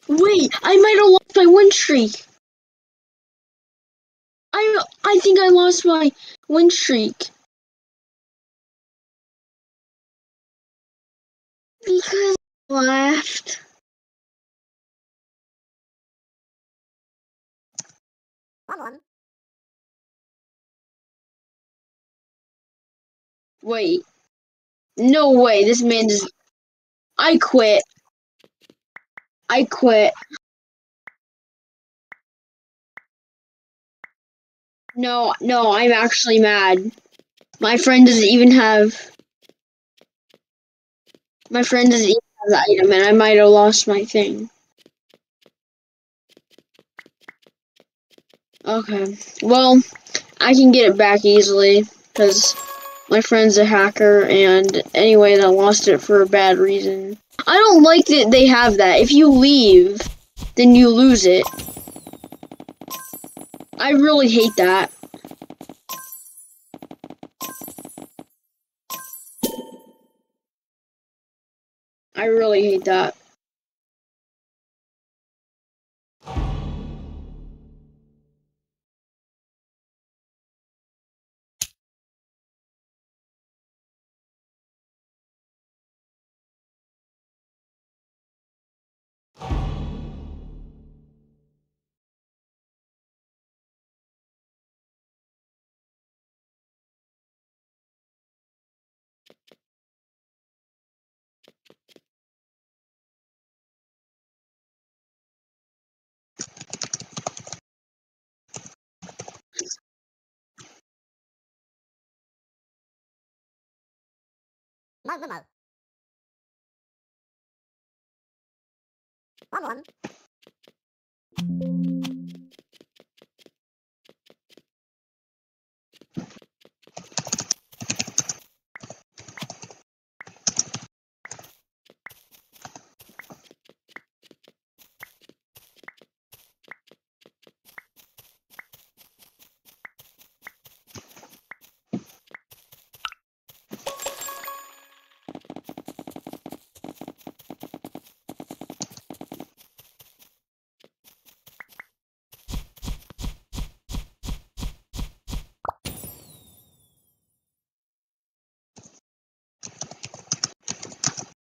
Wait, I might have lost my win streak. I think I lost my win streak. Because I left. Wait. No way, this man is... I quit. I quit. No, I'm actually mad. My friend doesn't even have... My friend doesn't even have the item, and I might have lost my thing. Okay. Well, I can get it back easily, because my friend's a hacker, and anyway, I lost it for a bad reason. I don't like that they have that. If you leave, then you lose it. I really hate that. I really hate that.